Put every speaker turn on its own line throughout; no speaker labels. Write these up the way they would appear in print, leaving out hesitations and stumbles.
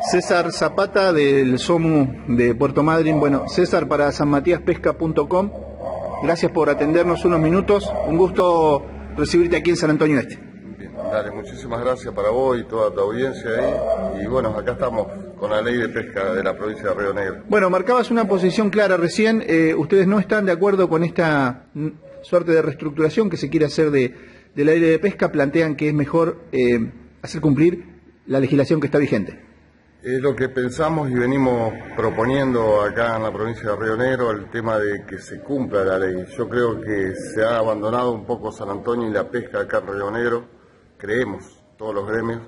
César Zapata del SOMU de Puerto Madryn. Bueno, César, para sanmatiaspesca.com, gracias por atendernos unos minutos. Un gusto recibirte aquí en San Antonio Este.
Bien, dale, muchísimas gracias para vos y toda tu audiencia ahí. Y bueno, acá estamos con la ley de pesca de la provincia de Río Negro.
Bueno, marcabas una posición clara recién. Ustedes no están de acuerdo con esta suerte de reestructuración que se quiere hacer de la ley de pesca. Plantean que es mejor hacer cumplir la legislación que está vigente.
Es lo que pensamos y venimos proponiendo acá en la provincia de Río Negro, el tema de que se cumpla la ley. Yo creo que se ha abandonado un poco San Antonio y la pesca acá en Río Negro, creemos, todos los gremios,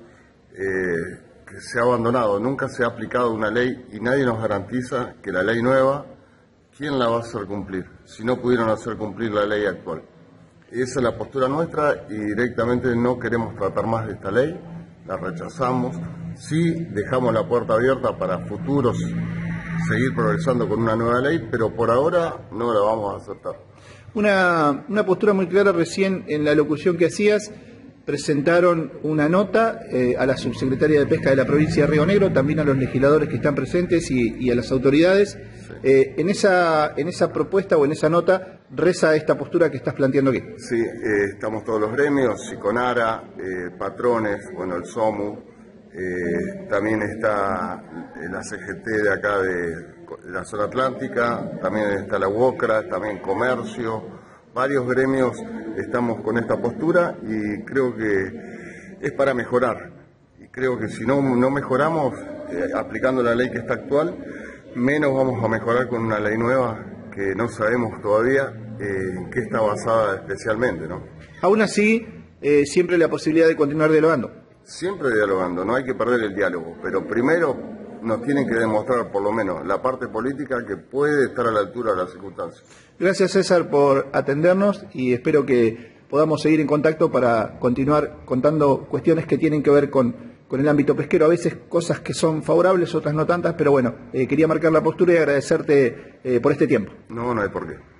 que se ha abandonado. Nunca se ha aplicado una ley y nadie nos garantiza que la ley nueva, ¿quién la va a hacer cumplir? Si no pudieron hacer cumplir la ley actual. Esa es la postura nuestra y directamente no queremos tratar más de esta ley, la rechazamos. Sí dejamos la puerta abierta para futuros seguir progresando con una nueva ley, pero por ahora no la vamos a aceptar.
Una postura muy clara recién en la locución que hacías. Presentaron una nota a la subsecretaria de Pesca de la provincia de Río Negro, también a los legisladores que están presentes y a las autoridades. Sí. En esa propuesta o en esa nota reza esta postura que estás planteando aquí.
Sí, estamos todos los gremios, Siconara, patrones, bueno, el SOMU, también está la CGT de acá de la zona atlántica, también está la UOCRA, también comercio. Varios gremios estamos con esta postura y creo que es para mejorar. Y creo que si no mejoramos aplicando la ley que está actual, menos vamos a mejorar con una ley nueva que no sabemos todavía en qué está basada especialmente, ¿no?
Aún así, siempre la posibilidad de continuar dialogando.
Siempre dialogando, no hay que perder el diálogo, pero primero nos tienen que demostrar por lo menos la parte política que puede estar a la altura de las circunstancias.
Gracias, César, por atendernos y espero que podamos seguir en contacto para continuar contando cuestiones que tienen que ver con el ámbito pesquero. A veces cosas que son favorables, otras no tantas, pero bueno, quería marcar la postura y agradecerte por este tiempo.
No hay por qué.